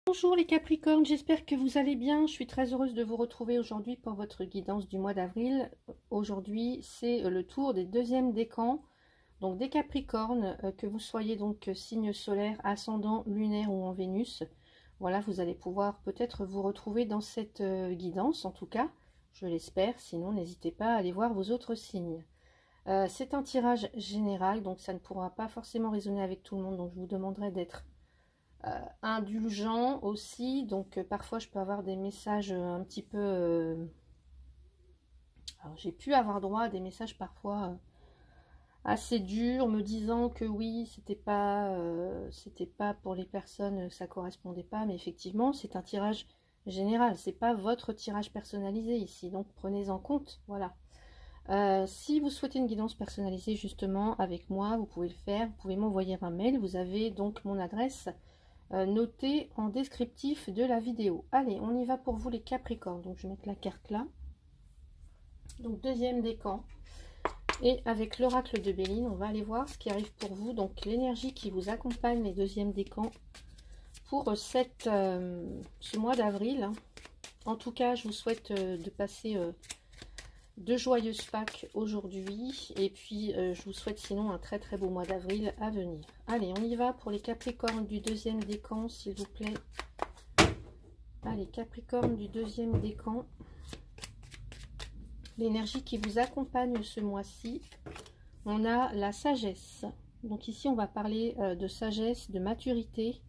Bonjour les Capricornes, j'espère que vous allez bien. Je suis très heureuse de vous retrouver aujourd'hui pour votre guidance du mois d'avril. Aujourd'hui, c'est le tour des deuxièmes décans, donc des Capricornes, que vous soyez donc signe solaire, ascendant, lunaire ou en Vénus. Voilà, vous allez pouvoir peut-être vous retrouver dans cette guidance, en tout cas, je l'espère. Sinon, n'hésitez pas à aller voir vos autres signes. C'est un tirage général, donc ça ne pourra pas forcément résonner avec tout le monde, donc je vous demanderai d'être indulgent aussi, donc parfois je peux avoir des messages un petit peu alors j'ai pu avoir droit à des messages parfois assez durs me disant que oui, c'était pas pour les personnes, ça correspondait pas, mais effectivement c'est un tirage général, c'est pas votre tirage personnalisé ici, donc prenez en compte. Voilà. Si vous souhaitez une guidance personnalisée justement avec moi, vous pouvez le faire, vous pouvez m'envoyer un mail, vous avez donc mon adresse notée en descriptif de la vidéo. Allez, on y va pour vous les Capricornes. Donc je vais mettre la carte là. Donc deuxième décan. Et avec l'oracle de Béline, on va aller voir ce qui arrive pour vous. Donc l'énergie qui vous accompagne les deuxièmes décans pour ce mois d'avril. En tout cas, je vous souhaite de passer de joyeuses Pâques aujourd'hui, et puis je vous souhaite sinon un très très beau mois d'avril à venir. Allez, on y va pour les Capricornes du deuxième décan, s'il vous plaît. Allez, Capricorne du deuxième décan, l'énergie qui vous accompagne ce mois-ci, on a la sagesse. Donc ici on va parler de sagesse, de maturité,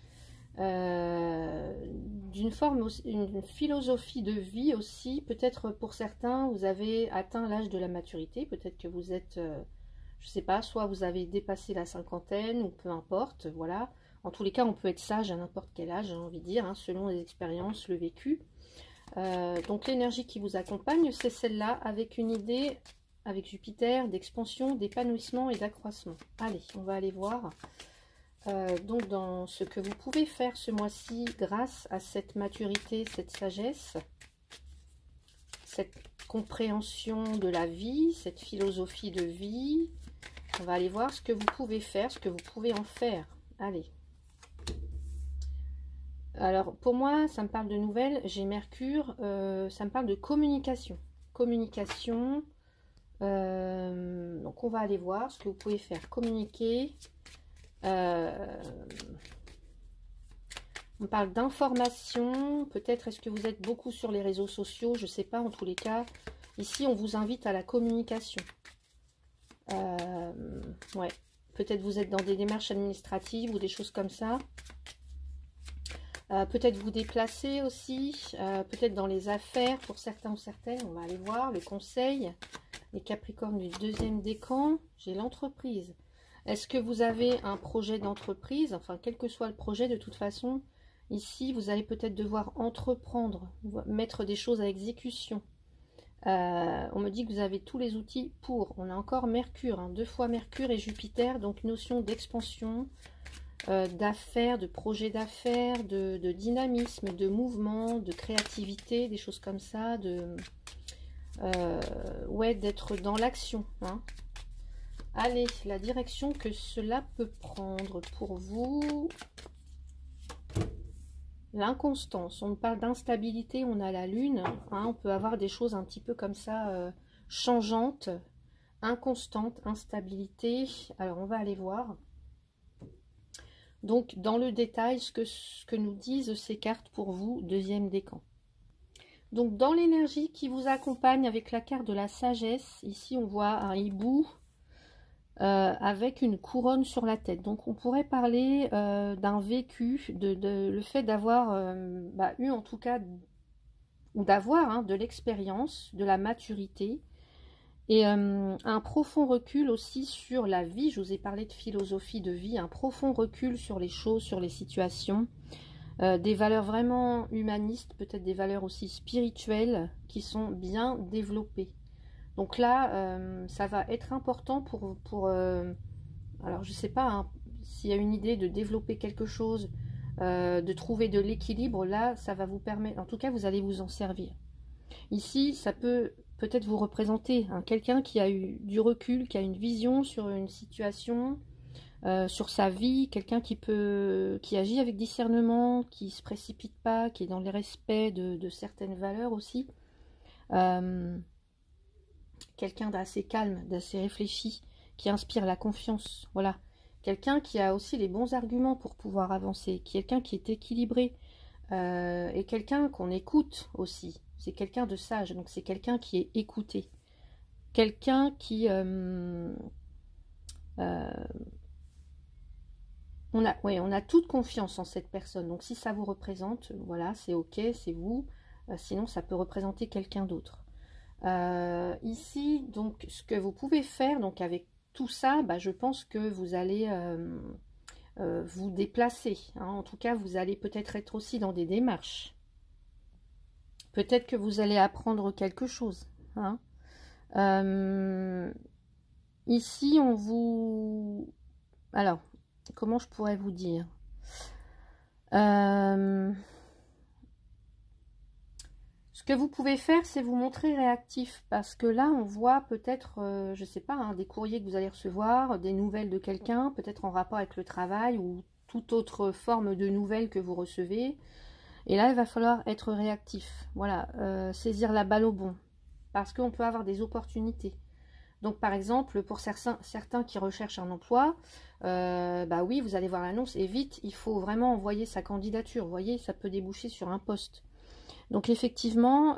d'une forme, une philosophie de vie aussi. Peut-être pour certains vous avez atteint l'âge de la maturité, peut-être que vous êtes je sais pas, soit vous avez dépassé la cinquantaine ou peu importe. Voilà, en tous les cas on peut être sage à n'importe quel âge, j'ai envie de dire, hein, selon les expériences, le vécu. Donc l'énergie qui vous accompagne, c'est celle-là, avec une idée, avec Jupiter, d'expansion, d'épanouissement et d'accroissement. Allez, on va aller voir donc dans ce que vous pouvez faire ce mois-ci grâce à cette maturité, cette sagesse, cette compréhension de la vie, cette philosophie de vie. On va aller voir ce que vous pouvez faire, ce que vous pouvez en faire. Allez. Alors pour moi, ça me parle de nouvelles, j'ai Mercure, ça me parle de communication. Communication, donc on va aller voir ce que vous pouvez faire. Communiquer. On parle d'information, peut-être est-ce que vous êtes beaucoup sur les réseaux sociaux, je ne sais pas, en tous les cas. Ici, on vous invite à la communication. Ouais, peut-être vous êtes dans des démarches administratives ou des choses comme ça. Peut-être vous déplacer aussi, peut-être dans les affaires pour certains ou certaines. On va aller voir le conseil. Les Capricornes du deuxième décan, j'ai l'entreprise. Est-ce que vous avez un projet d'entreprise? Enfin, quel que soit le projet, de toute façon, ici, vous allez peut-être devoir entreprendre, mettre des choses à exécution. On me dit que vous avez tous les outils pour. On a encore Mercure, hein, 2 fois Mercure et Jupiter, donc notion d'expansion, d'affaires, de projet d'affaires, de dynamisme, de mouvement, de créativité, des choses comme ça, ouais, d'être dans l'action, hein. Allez, la direction que cela peut prendre pour vous. L'inconstance, on parle d'instabilité, on a la lune, hein, on peut avoir des choses un petit peu comme ça, changeantes, inconstantes, instabilité. Alors on va aller voir. Donc dans le détail, ce que nous disent ces cartes pour vous, deuxième décan. Donc dans l'énergie qui vous accompagne avec la carte de la sagesse, ici on voit un hibou, avec une couronne sur la tête. Donc on pourrait parler d'un vécu, le fait d'avoir eu en tout cas, ou d'avoir hein, de l'expérience, de la maturité, et un profond recul aussi sur la vie. Je vous ai parlé de philosophie de vie, un profond recul sur les choses, sur les situations, des valeurs vraiment humanistes, peut-être des valeurs aussi spirituelles qui sont bien développées. Donc là, ça va être important pour alors je sais pas hein, s'il y a une idée de développer quelque chose, de trouver de l'équilibre, là, ça va vous permettre, en tout cas, vous allez vous en servir. Ici, ça peut-être vous représenter hein, quelqu'un qui a eu du recul, qui a une vision sur une situation, sur sa vie, quelqu'un qui agit avec discernement, qui se précipite pas, qui est dans le respect de certaines valeurs aussi. Quelqu'un d'assez calme, d'assez réfléchi, qui inspire la confiance, voilà. Quelqu'un qui a aussi les bons arguments pour pouvoir avancer, quelqu'un qui est équilibré, et quelqu'un qu'on écoute aussi. C'est quelqu'un de sage, donc c'est quelqu'un qui est écouté. Quelqu'un qui... on a toute confiance en cette personne. Donc si ça vous représente, voilà, c'est ok, c'est vous. Sinon, ça peut représenter quelqu'un d'autre. Ici, donc, ce que vous pouvez faire, donc avec tout ça, bah, je pense que vous allez vous déplacer. Hein. En tout cas, vous allez peut-être être aussi dans des démarches. Peut-être que vous allez apprendre quelque chose. Hein. Ici, on vous... Alors, comment je pourrais vous dire ce que vous pouvez faire, c'est vous montrer réactif. Parce que là, on voit peut-être, je ne sais pas, hein, des courriers que vous allez recevoir, des nouvelles de quelqu'un, peut-être en rapport avec le travail ou toute autre forme de nouvelles que vous recevez. Et là, il va falloir être réactif. Voilà, saisir la balle au bon. Parce qu'on peut avoir des opportunités. Donc, par exemple, pour certains qui recherchent un emploi, bah oui, vous allez voir l'annonce et vite, il faut vraiment envoyer sa candidature. Vous voyez, ça peut déboucher sur un poste. Donc, effectivement,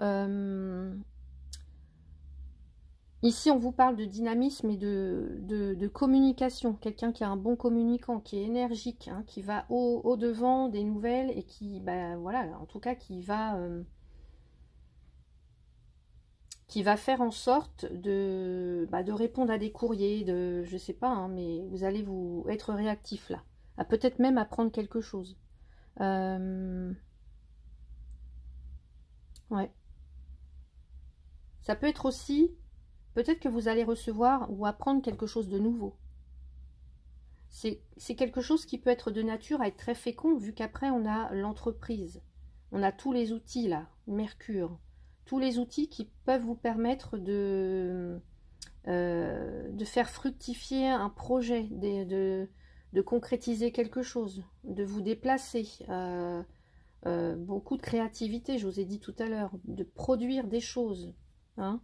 ici, on vous parle de dynamisme et de communication. Quelqu'un qui est un bon communicant, qui est énergique, hein, qui va au-devant des nouvelles et qui, bah, voilà, en tout cas, qui va faire en sorte de répondre à des courriers, je sais pas, hein, mais vous allez vous être réactif là, à peut-être même apprendre quelque chose. Ouais. Ça peut être aussi, peut-être que vous allez recevoir ou apprendre quelque chose de nouveau. C'est quelque chose qui peut être de nature à être très fécond, vu qu'après on a l'entreprise. On a tous les outils là, Mercure. Tous les outils qui peuvent vous permettre de faire fructifier un projet, de concrétiser quelque chose, de vous déplacer. Beaucoup de créativité, je vous ai dit tout à l'heure, de produire des choses. Hein.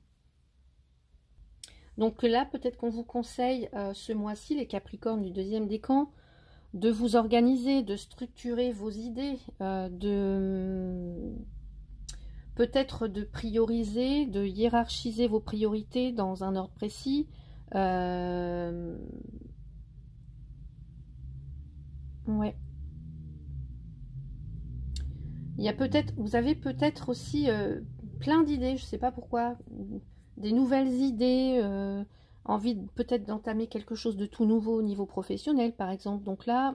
Donc là, peut-être qu'on vous conseille ce mois-ci, les Capricornes du deuxième décan, de vous organiser, de structurer vos idées, peut-être de prioriser, de hiérarchiser vos priorités dans un ordre précis. Ouais. Il y a peut-être, vous avez peut-être aussi plein d'idées, je ne sais pas pourquoi, des nouvelles idées, envie peut-être d'entamer quelque chose de tout nouveau au niveau professionnel, par exemple. Donc là,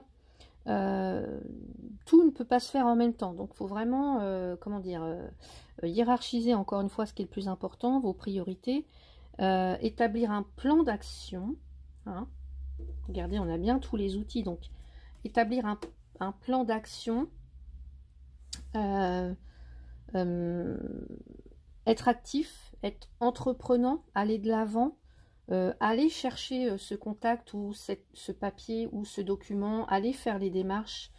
tout ne peut pas se faire en même temps. Donc il faut vraiment, comment dire, hiérarchiser encore une fois ce qui est le plus important, vos priorités, établir un plan d'action. Hein. Regardez, on a bien tous les outils. Donc établir un plan d'action. Être actif, être entreprenant, aller de l'avant, aller chercher ce contact ou ce papier ou ce document, aller faire les démarches,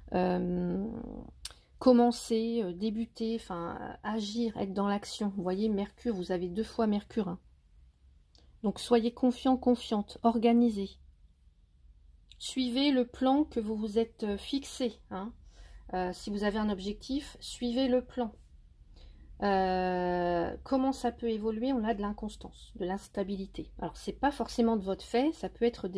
commencer, débuter, enfin agir, être dans l'action. Vous voyez, Mercure, vous avez 2 fois Mercure. Hein. Donc soyez confiant, confiante, organisez. Suivez le plan que vous vous êtes fixé. Hein. Si vous avez un objectif, suivez le plan. Comment ça peut évoluer? On a de l'inconstance, de l'instabilité. Alors, c'est pas forcément de votre fait, ça peut être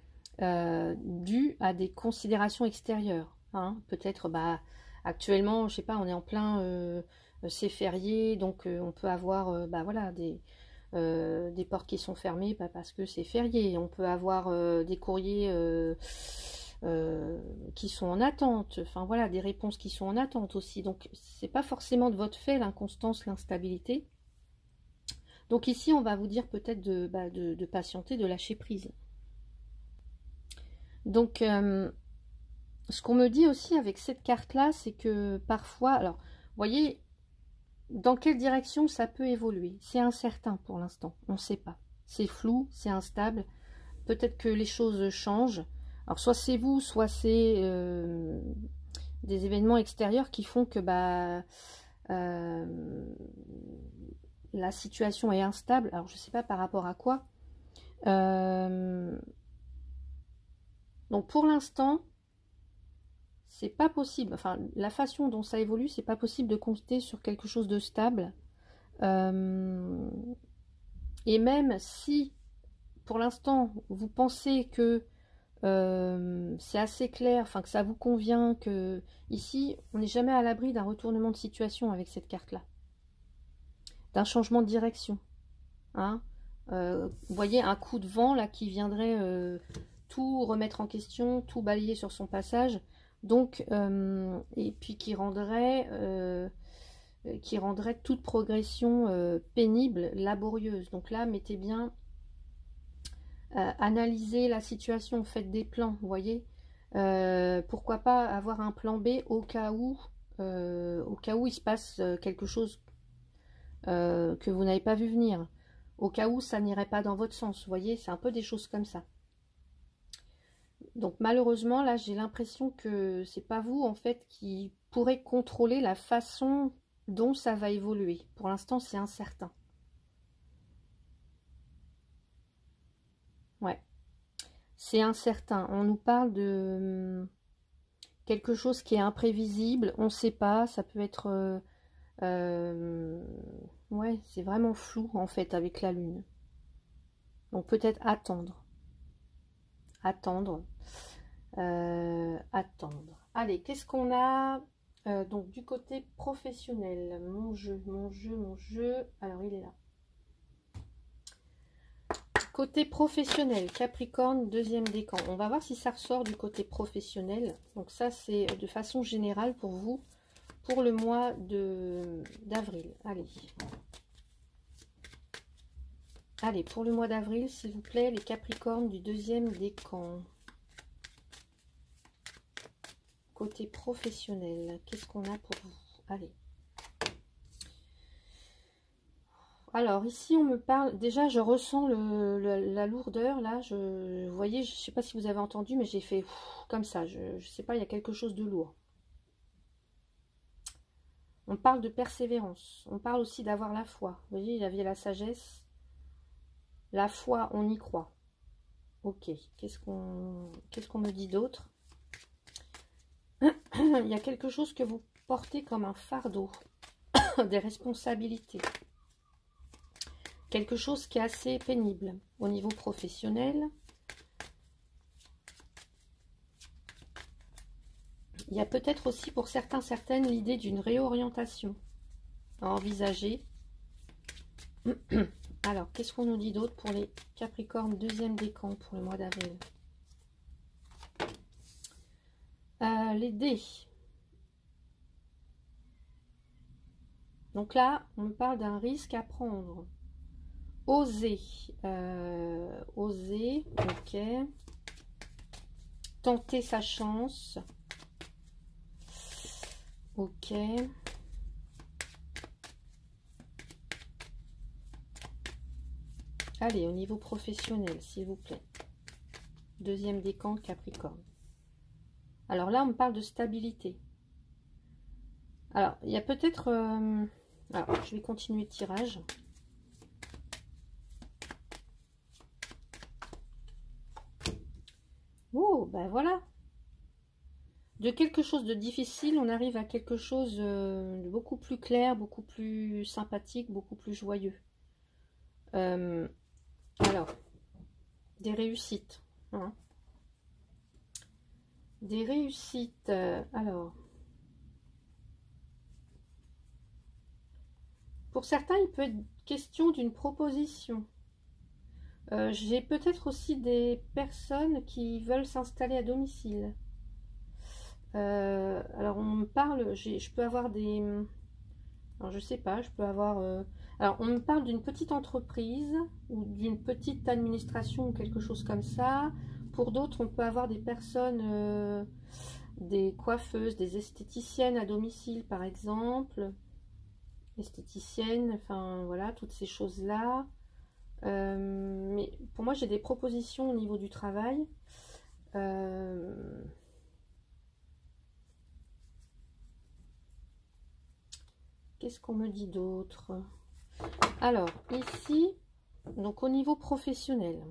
dû à des considérations extérieures. Hein. Peut-être, actuellement, je sais pas, on est en plein, c'est férié, donc on peut avoir, voilà, des portes qui sont fermées parce que c'est férié. On peut avoir des courriers qui sont en attente, enfin voilà, des réponses qui sont en attente aussi. Donc c'est pas forcément de votre fait l'inconstance, l'instabilité. Donc ici on va vous dire peut-être de patienter, de lâcher prise. Donc ce qu'on me dit aussi avec cette carte là, c'est que parfois, alors vous voyez dans quelle direction ça peut évoluer, c'est incertain pour l'instant, on ne sait pas, c'est flou, c'est instable, peut-être que les choses changent. Alors soit c'est vous, soit c'est des événements extérieurs qui font que la situation est instable. Alors je sais pas par rapport à quoi. Donc pour l'instant, c'est pas possible. Enfin, la façon dont ça évolue, c'est pas possible de compter sur quelque chose de stable. Et même si pour l'instant vous pensez que c'est assez clair, enfin que ça vous convient, que ici on n'est jamais à l'abri d'un retournement de situation avec cette carte là, d'un changement de direction, hein. Vous voyez un coup de vent là qui viendrait tout remettre en question, tout balayer sur son passage, donc et puis qui rendrait toute progression pénible, laborieuse. Donc là mettez bien analysez la situation, faites des plans, vous voyez. Pourquoi pas avoir un plan B au cas où il se passe quelque chose que vous n'avez pas vu venir, au cas où ça n'irait pas dans votre sens, vous voyez, c'est un peu des choses comme ça. Donc malheureusement là j'ai l'impression que c'est pas vous en fait qui pourrez contrôler la façon dont ça va évoluer. Pour l'instant c'est incertain. Ouais, c'est incertain. On nous parle de quelque chose qui est imprévisible, on ne sait pas, ça peut être... ouais, c'est vraiment flou en fait avec la lune. Donc peut-être attendre. Attendre. Attendre. Allez, qu'est-ce qu'on a donc du côté professionnel? Mon jeu. Alors il est là. Côté professionnel, Capricorne, deuxième décan. On va voir si ça ressort du côté professionnel. Donc ça, c'est de façon générale pour vous, pour le mois d'avril. Allez. Allez, pour le mois d'avril, s'il vous plaît, les Capricornes du deuxième décan. Côté professionnel, qu'est-ce qu'on a pour vous? Allez. Alors ici on me parle, déjà je ressens la lourdeur là, vous voyez, je ne sais pas si vous avez entendu, mais j'ai fait comme ça, je ne sais pas, il y a quelque chose de lourd. On parle de persévérance, on parle aussi d'avoir la foi, vous voyez, il y avait la sagesse, la foi, on y croit. Ok, qu'est-ce qu'on me dit d'autre? Il y a quelque chose que vous portez comme un fardeau, des responsabilités. Quelque chose qui est assez pénible au niveau professionnel. Il y a peut-être aussi pour certains, certaines, l'idée d'une réorientation à envisager. Alors, qu'est-ce qu'on nous dit d'autre pour les Capricornes deuxième décan pour le mois d'avril? Les dés. Donc là, on me parle d'un risque à prendre. Oser. Oser, ok. Tenter sa chance. Ok. Allez, au niveau professionnel, s'il vous plaît. Deuxième décan, Capricorne. Alors là, on me parle de stabilité. Alors, il y a peut-être... alors, je vais continuer le tirage. Oh, ben voilà. De quelque chose de difficile, on arrive à quelque chose de beaucoup plus clair, beaucoup plus sympathique, beaucoup plus joyeux. Alors, des réussites. Hein. Des réussites. Alors, pour certains, il peut être question d'une proposition. J'ai peut-être aussi des personnes qui veulent s'installer à domicile. Alors, on me parle, je peux avoir des... Alors, je sais pas, je peux avoir... alors, on me parle d'une petite entreprise ou d'une petite administration ou quelque chose comme ça. Pour d'autres, on peut avoir des personnes, des coiffeuses, des esthéticiennes à domicile, par exemple. Esthéticiennes, enfin, voilà, toutes ces choses-là. Mais pour moi, j'ai des propositions au niveau du travail. Qu'est-ce qu'on me dit d'autre? Alors, ici, donc au niveau professionnel,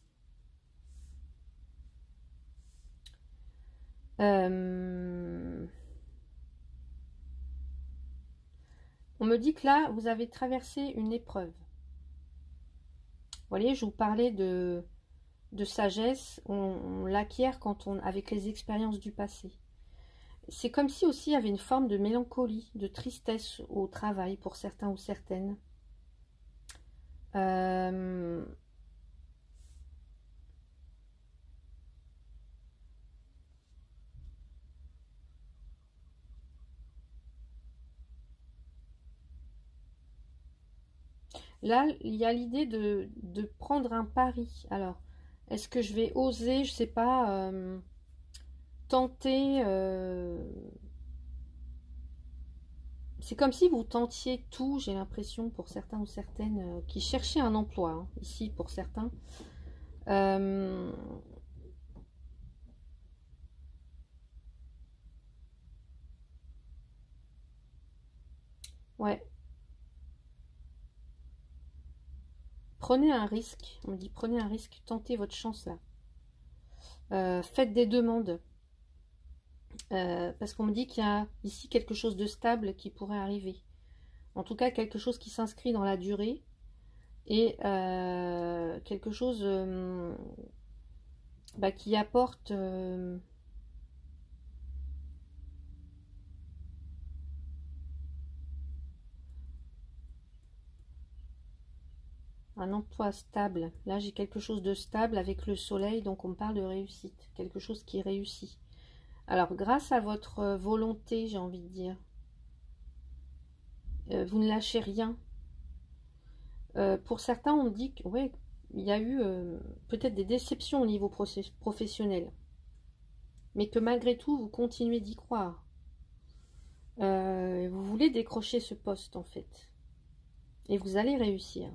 on me dit que là, vous avez traversé une épreuve. Vous voyez, je vous parlais de sagesse, on l'acquiert quand avec les expériences du passé. C'est comme si aussi il y avait une forme de mélancolie, de tristesse au travail pour certains ou certaines. Là, il y a l'idée de prendre un pari. Alors, est-ce que je vais oser, je sais pas, tenter... c'est comme si vous tentiez tout, j'ai l'impression, pour certains ou certaines qui cherchaient un emploi, hein, ici, pour certains. Ouais. Prenez un risque, on me dit prenez un risque, tentez votre chance là. Faites des demandes. Parce qu'on me dit qu'il y a ici quelque chose de stable qui pourrait arriver. En tout cas, quelque chose qui s'inscrit dans la durée. Et quelque chose qui apporte... un emploi stable. Là, j'ai quelque chose de stable avec le soleil, donc on me parle de réussite. Quelque chose qui réussit. Alors, grâce à votre volonté, j'ai envie de dire, vous ne lâchez rien. Pour certains, on me dit que, ouais, il y a eu peut-être des déceptions au niveau professionnel. Mais que malgré tout, vous continuez d'y croire. Vous voulez décrocher ce poste, en fait. Et vous allez réussir.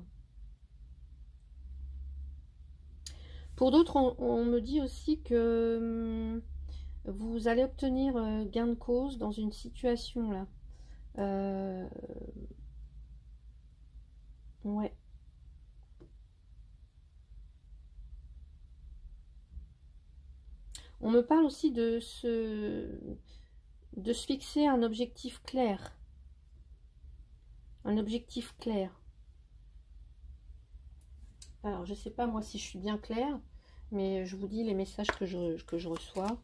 Pour d'autres, on me dit aussi que vous allez obtenir gain de cause dans une situation là. Ouais. On me parle aussi de se fixer un objectif clair. Un objectif clair. Alors, je ne sais pas moi si je suis bien claire, mais je vous dis les messages que je reçois.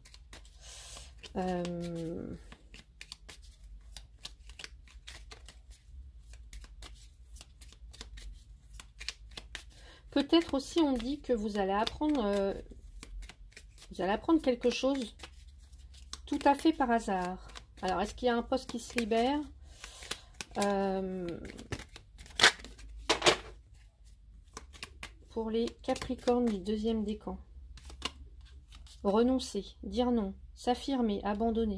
Peut-être aussi on dit que vous allez apprendre quelque chose tout à fait par hasard. Alors, est-ce qu'il y a un poste qui se libère? Pour les Capricornes du deuxième décan. Renoncer, dire non, s'affirmer, abandonner.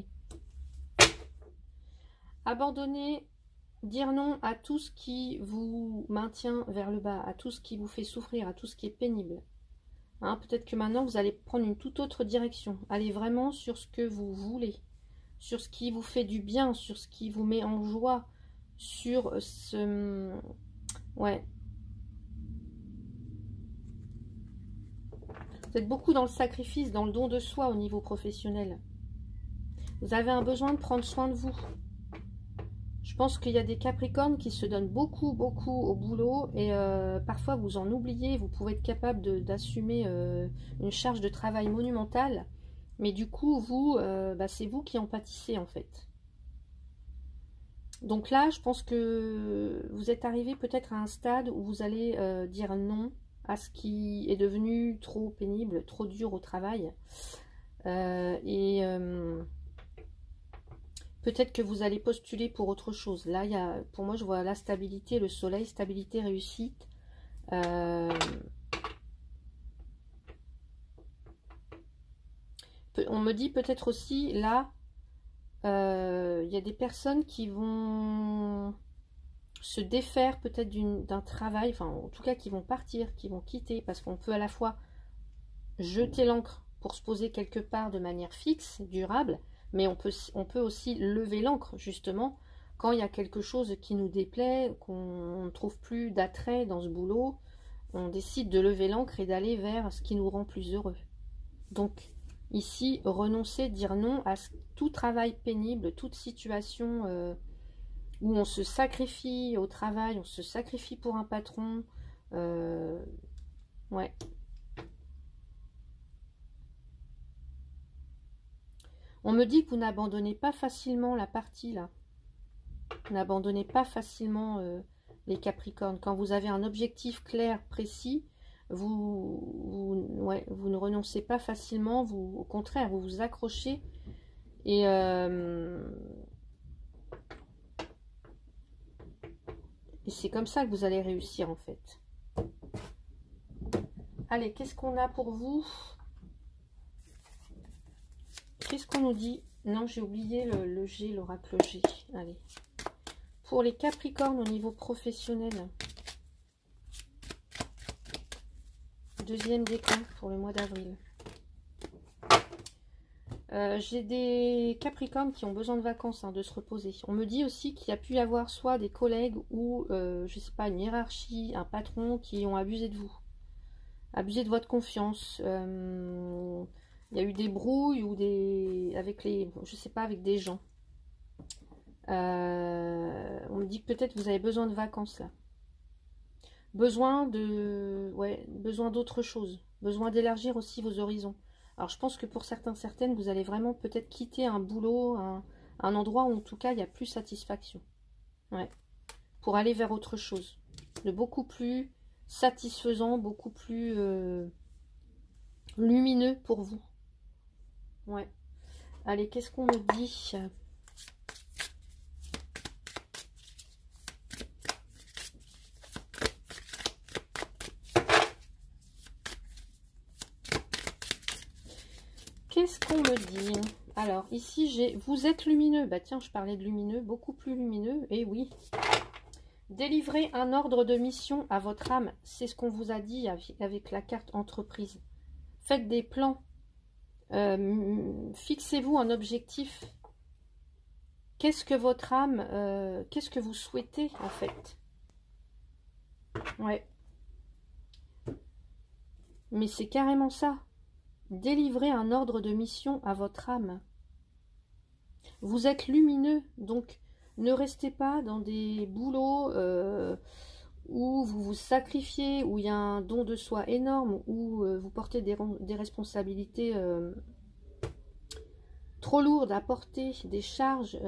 Abandonner, dire non à tout ce qui vous maintient vers le bas, à tout ce qui vous fait souffrir, à tout ce qui est pénible. Hein, peut-être que maintenant, vous allez prendre une toute autre direction. Allez vraiment sur ce que vous voulez, sur ce qui vous fait du bien, sur ce qui vous met en joie, sur ce... Ouais. Vous êtes beaucoup dans le sacrifice, dans le don de soi au niveau professionnel. Vous avez un besoin de prendre soin de vous. Je pense qu'il y a des Capricornes qui se donnent beaucoup, beaucoup au boulot et parfois vous en oubliez. Vous pouvez être capable d'assumer une charge de travail monumentale, mais du coup, vous, c'est vous qui en pâtissez en fait. Donc là, je pense que vous êtes arrivé peut-être à un stade où vous allez dire non à ce qui est devenu trop pénible, trop dur au travail. Peut-être que vous allez postuler pour autre chose. Là, pour moi, je vois la stabilité, le soleil, stabilité, réussite. On me dit peut-être aussi, là, il y a des personnes qui vont se défaire peut-être d'un travail, enfin en tout cas qui vont partir, qui vont quitter, parce qu'on peut à la fois jeter l'ancre pour se poser quelque part de manière fixe, durable, mais on peut aussi lever l'ancre, justement, quand il y a quelque chose qui nous déplaît, qu'on ne trouve plus d'attrait dans ce boulot, on décide de lever l'ancre et d'aller vers ce qui nous rend plus heureux. Donc, ici, renoncer, dire non à tout travail pénible, toute situation où on se sacrifie au travail, on se sacrifie pour un patron. Ouais. On me dit que vous n'abandonnez pas facilement la partie, là. N'abandonnez pas facilement les Capricornes. Quand vous avez un objectif clair, précis, vous ne renoncez pas facilement. Au contraire, vous vous accrochez. Et c'est comme ça que vous allez réussir, en fait. Allez, qu'est-ce qu'on a pour vous? Qu'est-ce qu'on nous dit? Non, j'ai oublié le G, l'oracle G. Allez. Pour les Capricornes au niveau professionnel. Deuxième décompte pour le mois d'avril. J'ai des Capricornes qui ont besoin de vacances, hein, de se reposer. On me dit aussi qu'il y a pu y avoir soit des collègues ou, je sais pas, une hiérarchie, un patron qui ont abusé de vous. Abusé de votre confiance. Il y a eu des brouilles ou je sais pas, avec des gens. On me dit que peut-être vous avez besoin de vacances là. Besoin d'autre chose. Besoin d'élargir aussi vos horizons. Alors je pense que pour certaines, vous allez vraiment peut-être quitter un boulot, un endroit où en tout cas il n'y a plus satisfaction. Ouais. Pour aller vers autre chose. De beaucoup plus satisfaisant, beaucoup plus lumineux pour vous. Ouais. Allez, qu'est-ce qu'on me dit ? Qu'est-ce qu'on me dit? Alors, ici, j'ai... Vous êtes lumineux. Bah tiens, je parlais de lumineux, beaucoup plus lumineux. Et oui. Délivrez un ordre de mission à votre âme. C'est ce qu'on vous a dit avec la carte entreprise. Faites des plans. Fixez-vous un objectif. Qu'est-ce que votre âme... qu'est-ce que vous souhaitez, en fait? Ouais. Mais c'est carrément ça. Délivrez un ordre de mission à votre âme. Vous êtes lumineux, donc ne restez pas dans des boulots où vous vous sacrifiez, où il y a un don de soi énorme, où vous portez des responsabilités trop lourdes à porter, des charges.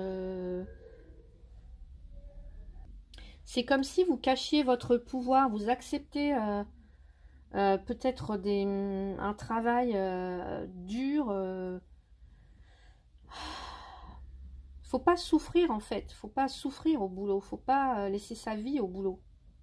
C'est comme si vous cachiez votre pouvoir, vous acceptez... peut-être un travail dur. Faut pas souffrir en fait. Faut pas souffrir au boulot. Faut pas laisser sa vie au boulot.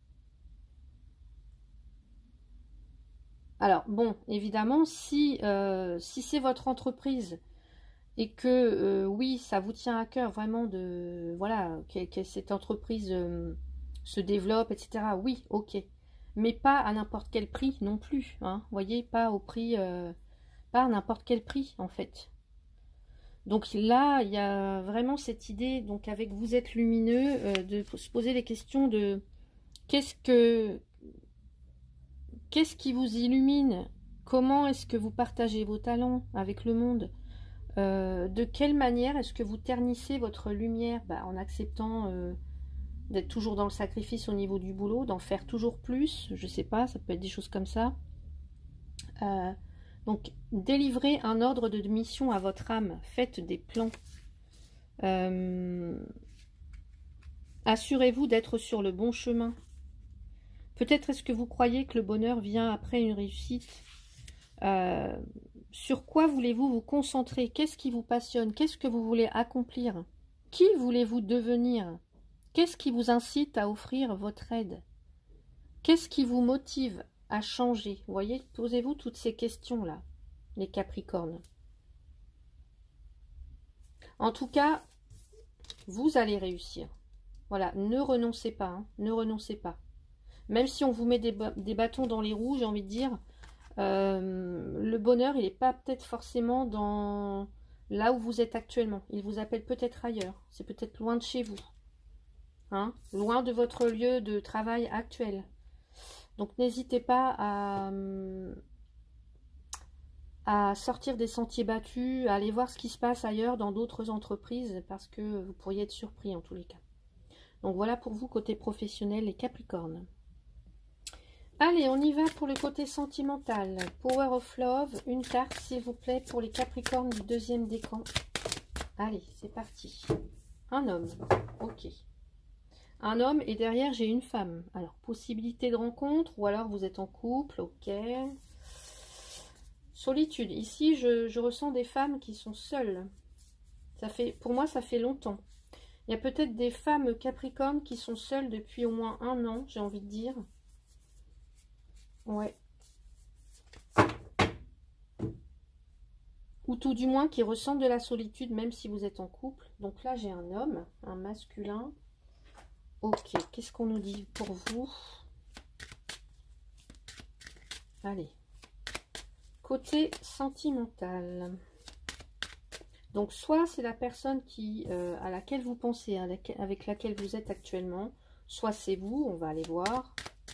Alors bon, évidemment, si c'est votre entreprise et que oui, ça vous tient à cœur vraiment de que cette entreprise se développe, etc. Oui, ok. Mais pas à n'importe quel prix non plus. Hein. Vous voyez, pas au prix, pas à n'importe quel prix en fait. Donc là, il y a vraiment cette idée, donc avec vous êtes lumineux, de se poser les questions de qu'est-ce qui vous illumine? Comment est-ce que vous partagez vos talents avec le monde? De quelle manière est-ce que vous ternissez votre lumière? En acceptant... d'être toujours dans le sacrifice au niveau du boulot, d'en faire toujours plus, je sais pas, ça peut être des choses comme ça. Donc, délivrez un ordre de mission à votre âme, faites des plans. Assurez-vous d'être sur le bon chemin. Peut-être est-ce que vous croyez que le bonheur vient après une réussite. Sur quoi voulez-vous vous concentrer? Qu'est-ce qui vous passionne? Qu'est-ce que vous voulez accomplir? Qui voulez-vous devenir? Qu'est-ce qui vous incite à offrir votre aide? Qu'est-ce qui vous motive à changer? Vous voyez, posez-vous toutes ces questions-là, les Capricornes. En tout cas, vous allez réussir. Voilà, ne renoncez pas, hein, ne renoncez pas. Même si on vous met des bâtons dans les roues, j'ai envie de dire, Le bonheur, il n'est pas peut-être forcément dans là où vous êtes actuellement. Il vous appelle peut-être ailleurs. C'est peut-être loin de chez vous. Hein, loin de votre lieu de travail actuel. Donc n'hésitez pas à sortir des sentiers battus, à aller voir ce qui se passe ailleurs dans d'autres entreprises, parce que vous pourriez être surpris en tous les cas. Donc voilà pour vous côté professionnel, les Capricornes. Allez, on y va pour le côté sentimental. Power of Love, une carte s'il vous plaît pour les Capricornes du deuxième décan. Allez, c'est parti. Un homme, ok. Un homme et derrière j'ai une femme. Alors, possibilité de rencontre ou alors vous êtes en couple, ok. Solitude. Ici, je ressens des femmes qui sont seules. Pour moi, ça fait longtemps. Il y a peut-être des femmes Capricornes qui sont seules depuis au moins 1 an, j'ai envie de dire. Ouais. Ou tout du moins qui ressentent de la solitude même si vous êtes en couple. Donc là, j'ai un homme, un masculin. Ok, qu'est-ce qu'on nous dit pour vous? Allez. Côté sentimental. Donc, soit c'est la personne à laquelle vous pensez, avec laquelle vous êtes actuellement. Soit c'est vous, on va aller voir.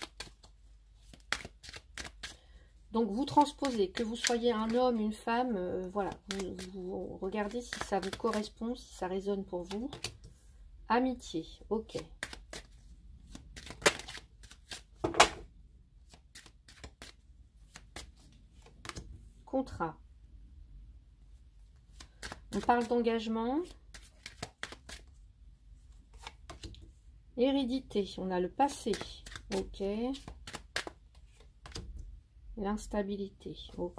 Donc, vous transposez, que vous soyez un homme, une femme, voilà. Vous regardez si ça vous correspond, si ça résonne pour vous. Amitié, ok. Contrat. On parle d'engagement. Hérédité, on a le passé, ok. L'instabilité, ok.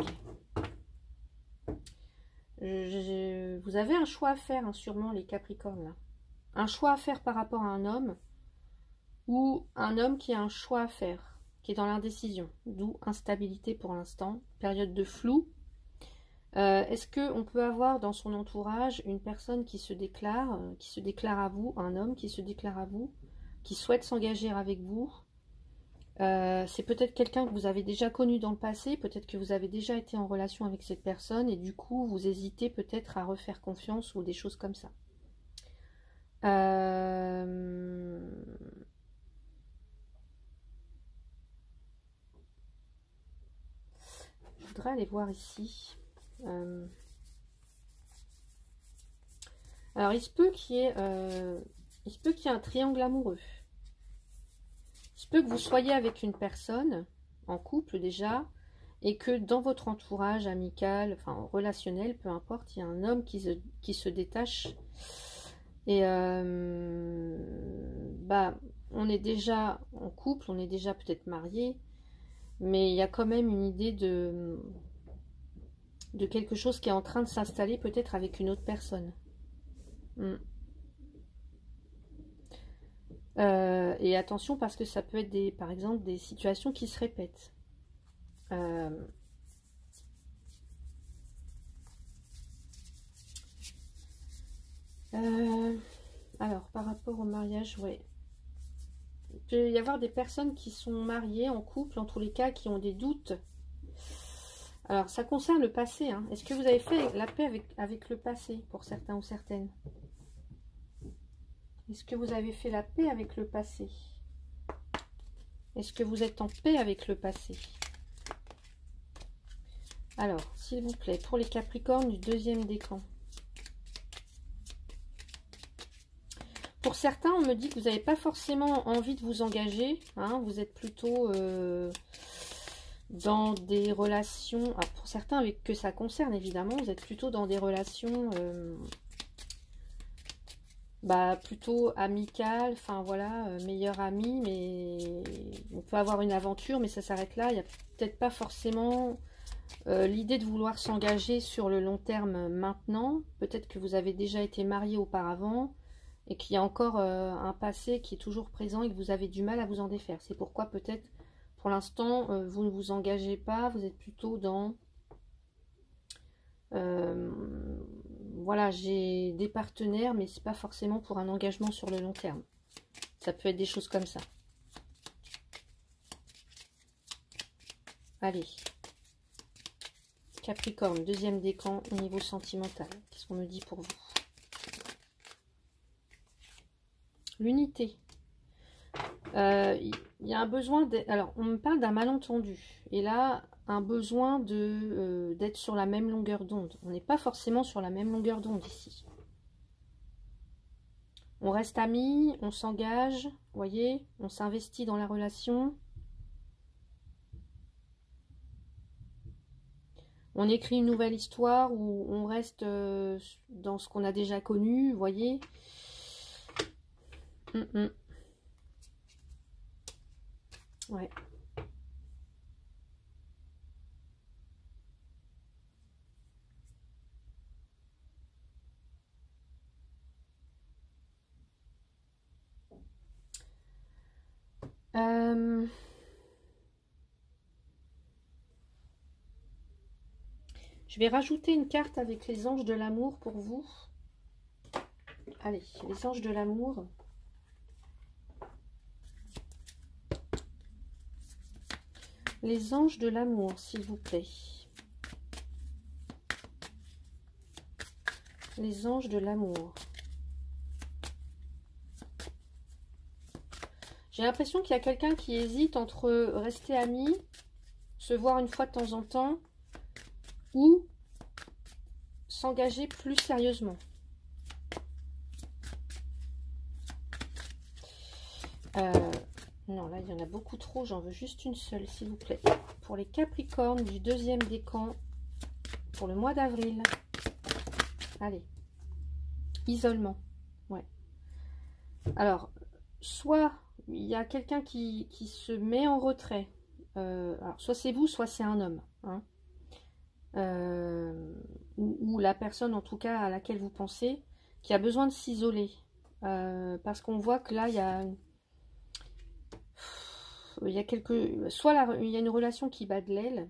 Vous avez un choix à faire, hein, sûrement les Capricornes là. Un choix à faire par rapport à un homme ou un homme qui a un choix à faire, qui est dans l'indécision, d'où instabilité pour l'instant, période de flou. Est-ce qu'on peut avoir dans son entourage une personne qui se déclare à vous, un homme qui se déclare à vous, qui souhaite s'engager avec vous? C'est peut-être quelqu'un que vous avez déjà connu dans le passé, peut-être que vous avez déjà été en relation avec cette personne et du coup vous hésitez peut-être à refaire confiance ou des choses comme ça. Je voudrais aller voir ici. Alors il se peut qu'il y ait un triangle amoureux. Il se peut que vous soyez avec une personne en couple déjà et que dans votre entourage amical, enfin relationnel, peu importe, il y a un homme qui se détache et on est déjà en couple, on est déjà peut-être marié, mais il y a quand même une idée de quelque chose qui est en train de s'installer peut-être avec une autre personne. Et attention parce que ça peut être par exemple des situations qui se répètent. Alors par rapport au mariage, ouais. Il peut y avoir des personnes qui sont mariées en couple, en tous les cas, qui ont des doutes. Alors ça concerne le passé, hein. Est-ce que vous avez fait la paix avec le passé pour certains ou certaines? Est-ce que vous avez fait la paix avec le passé? Est-ce que vous êtes en paix avec le passé? Alors, s'il vous plaît, pour les Capricornes du deuxième décan. Pour certains, on me dit que vous n'avez pas forcément envie de vous engager. Hein, vous êtes plutôt dans des relations... Alors pour certains, avec que ça concerne, évidemment, vous êtes plutôt dans des relations... plutôt amical, enfin voilà, meilleur ami, mais on peut avoir une aventure, mais ça s'arrête là. Il n'y a peut-être pas forcément l'idée de vouloir s'engager sur le long terme maintenant. Peut-être que vous avez déjà été marié auparavant et qu'il y a encore un passé qui est toujours présent et que vous avez du mal à vous en défaire. C'est pourquoi peut-être pour l'instant vous ne vous engagez pas, vous êtes plutôt dans... voilà, j'ai des partenaires, mais c'est pas forcément pour un engagement sur le long terme. Ça peut être des choses comme ça. Allez. Capricorne, deuxième décan au niveau sentimental. Qu'est-ce qu'on me dit pour vous? L'unité. Il y a un besoin alors on me parle d'un malentendu et là un besoin de d'être sur la même longueur d'onde. On n'est pas forcément sur la même longueur d'onde ici. On reste amis, on s'engage, vous voyez, on s'investit dans la relation. On écrit une nouvelle histoire ou on reste dans ce qu'on a déjà connu, vous voyez. Ouais. Je vais rajouter une carte avec les anges de l'amour pour vous. Allez, les anges de l'amour. Les anges de l'amour, s'il vous plaît. Les anges de l'amour. J'ai l'impression qu'il y a quelqu'un qui hésite entre rester ami, se voir une fois de temps en temps, ou s'engager plus sérieusement. Non, là, il y en a beaucoup trop. J'en veux juste une seule, s'il vous plaît. Pour les Capricornes du deuxième décan, pour le mois d'avril. Allez. Isolement. Ouais. Alors, soit il y a quelqu'un qui se met en retrait. Alors, soit c'est vous, soit c'est un homme. Hein. Ou la personne, en tout cas, à laquelle vous pensez, qui a besoin de s'isoler. Parce qu'on voit que là, il y a soit il y a une relation qui bat de l'aile,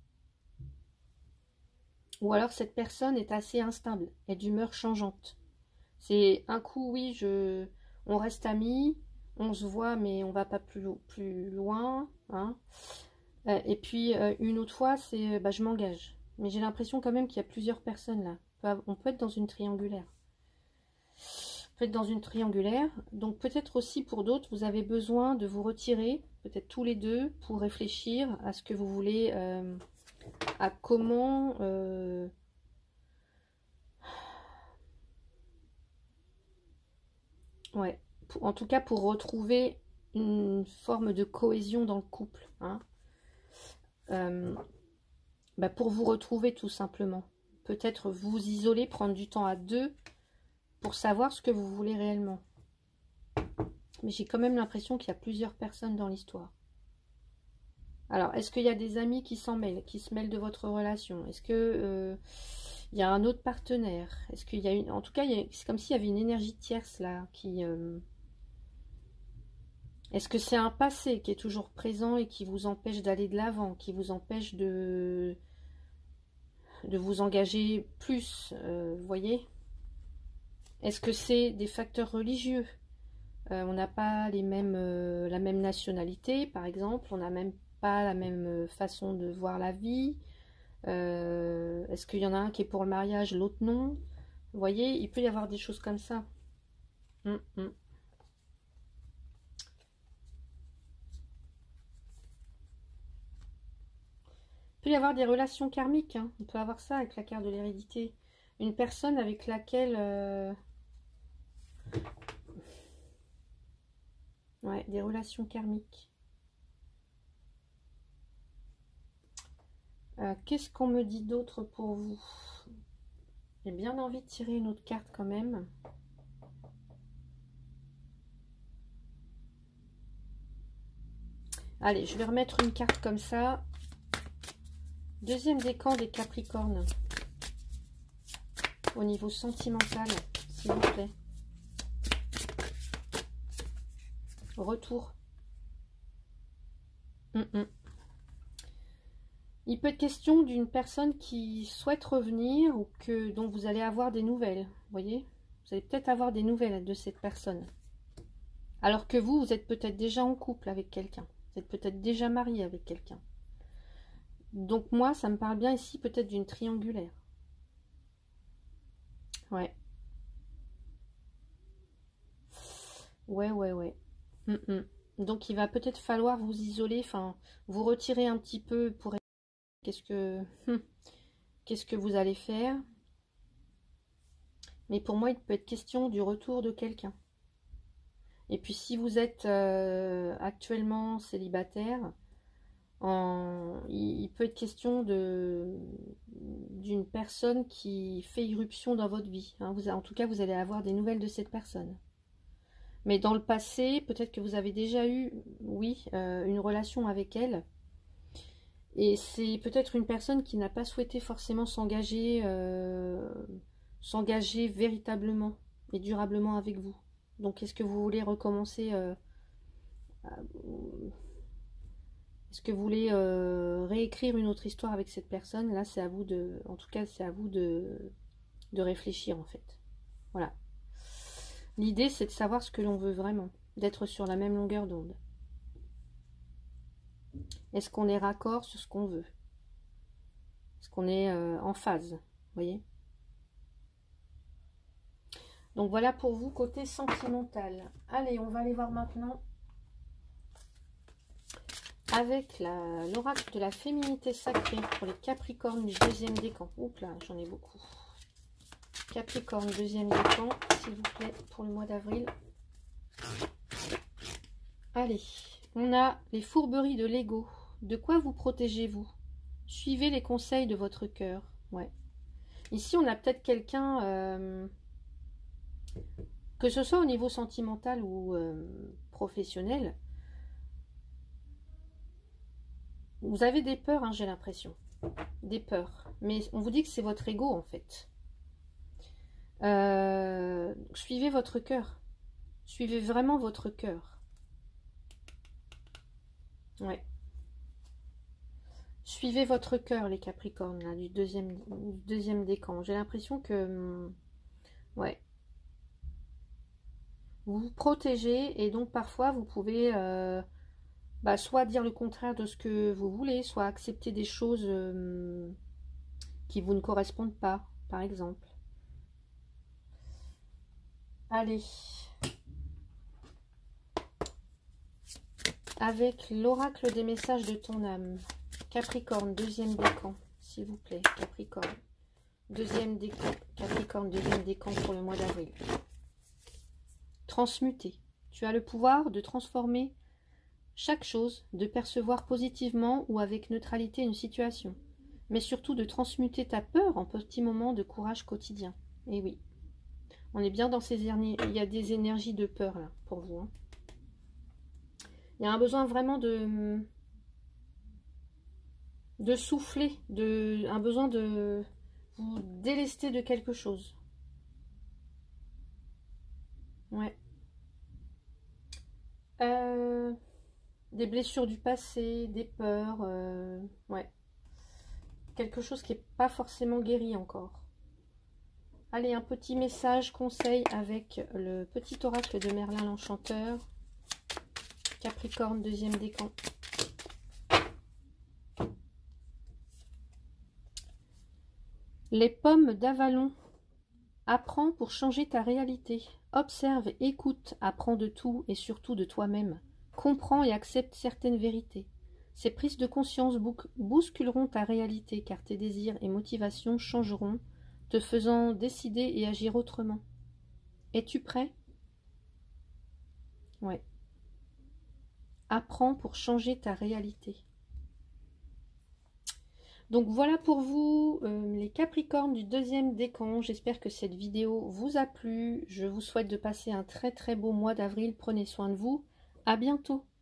ou alors cette personne est assez instable, est d'humeur changeante. C'est un coup, oui, on reste amis, on se voit, mais on va pas plus loin. Hein. Et puis, une autre fois, c'est je m'engage. Mais j'ai l'impression quand même qu'il y a plusieurs personnes là. On peut être dans une triangulaire. Donc peut-être aussi pour d'autres, vous avez besoin de vous retirer, peut-être tous les deux, pour réfléchir à ce que vous voulez, à comment... ouais, en tout cas pour retrouver une forme de cohésion dans le couple. Hein. Pour vous retrouver tout simplement. Peut-être vous isoler, prendre du temps à deux pour savoir ce que vous voulez réellement. Mais j'ai quand même l'impression qu'il y a plusieurs personnes dans l'histoire. Alors, est-ce qu'il y a des amis qui s'en mêlent, qui se mêlent de votre relation? Est-ce que il y a un autre partenaire? Est-ce qu'il y a une... En tout cas, c'est comme s'il y avait une énergie tierce là qui... Est-ce que c'est un passé qui est toujours présent et qui vous empêche d'aller de l'avant, qui vous empêche de vous engager plus, vous voyez? Est-ce que c'est des facteurs religieux? On n'a pas la même nationalité, par exemple. On n'a même pas la même façon de voir la vie. Est-ce qu'il y en a un qui est pour le mariage, l'autre non? Vous voyez, il peut y avoir des choses comme ça. Il peut y avoir des relations karmiques. Hein. On peut avoir ça avec la carte de l'hérédité. Une personne avec laquelle... Ouais, des relations karmiques. Qu'est-ce qu'on me dit d'autre pour vous? J'ai bien envie de tirer une autre carte quand même. Allez, je vais remettre une carte comme ça. Deuxième décan des Capricornes. Au niveau sentimental, s'il vous plaît. Retour. Il peut être question d'une personne qui souhaite revenir ou dont vous allez avoir des nouvelles. Vous voyez? Vous allez peut-être avoir des nouvelles de cette personne. Alors que vous êtes peut-être déjà en couple avec quelqu'un. Vous êtes peut-être déjà marié avec quelqu'un. Donc moi, ça me parle bien ici peut-être d'une triangulaire. Ouais. Ouais, ouais, ouais. Donc il va peut-être falloir vous isoler, enfin, vous retirer un petit peu pour... Qu'est-ce que... Qu'est-ce que vous allez faire? Mais pour moi, il peut être question du retour de quelqu'un. Et puis si vous êtes actuellement célibataire, il peut être question d'une personne qui fait irruption dans votre vie. Hein. En tout cas, vous allez avoir des nouvelles de cette personne. Mais dans le passé, peut-être que vous avez déjà eu, oui, une relation avec elle. Et c'est peut-être une personne qui n'a pas souhaité forcément s'engager véritablement et durablement avec vous. Donc, est-ce que vous voulez recommencer est-ce que vous voulez réécrire une autre histoire avec cette personne? Là, c'est à vous de... En tout cas, c'est à vous de réfléchir, en fait. Voilà. L'idée, c'est de savoir ce que l'on veut vraiment. D'être sur la même longueur d'onde. Est-ce qu'on est raccord sur ce qu'on veut? Est-ce qu'on est en phase? Vous voyez? Donc voilà pour vous, côté sentimental. Allez, on va aller voir maintenant avec l'oracle de la féminité sacrée pour les Capricornes du deuxième décan. Oups là, j'en ai beaucoup. Capricorne, deuxième décan, s'il vous plaît, pour le mois d'avril. Allez, on a les fourberies de l'ego. De quoi vous protégez-vous? Suivez les conseils de votre cœur. Ouais. Ici, on a peut-être quelqu'un, que ce soit au niveau sentimental ou professionnel, vous avez des peurs, hein, j'ai l'impression. Des peurs. Mais on vous dit que c'est votre ego, en fait. Suivez votre cœur. Suivez vraiment votre cœur. Ouais. Suivez votre cœur, les Capricornes, là, du deuxième décan. J'ai l'impression que... ouais. Vous vous protégez et donc parfois vous pouvez soit dire le contraire de ce que vous voulez, soit accepter des choses qui vous ne correspondent pas, par exemple. Allez. Avec l'oracle des messages de ton âme. Capricorne, deuxième décan, s'il vous plaît. Capricorne. Deuxième décan. Capricorne, deuxième décan pour le mois d'avril. Transmuter. Tu as le pouvoir de transformer chaque chose, de percevoir positivement ou avec neutralité une situation, mais surtout de transmuter ta peur en petits moments de courage quotidien. Et oui, on est bien dans ces énergies, il y a des énergies de peur là pour vous. Hein. Il y a un besoin vraiment de souffler, un besoin de vous délester de quelque chose. Ouais. Des blessures du passé, des peurs, ouais. Quelque chose qui n'est pas forcément guéri encore. Allez, un petit message, conseil avec le petit oracle de Merlin l'Enchanteur. Capricorne, deuxième décan. Les pommes d'Avalon. Apprends pour changer ta réalité. Observe, écoute, apprends de tout et surtout de toi-même. Comprends et accepte certaines vérités. Ces prises de conscience bousculeront ta réalité car tes désirs et motivations changeront, te faisant décider et agir autrement. Es-tu prêt? Ouais. Apprends pour changer ta réalité. Donc voilà pour vous les Capricornes du deuxième décan. J'espère que cette vidéo vous a plu. Je vous souhaite de passer un très très beau mois d'avril. Prenez soin de vous. À bientôt.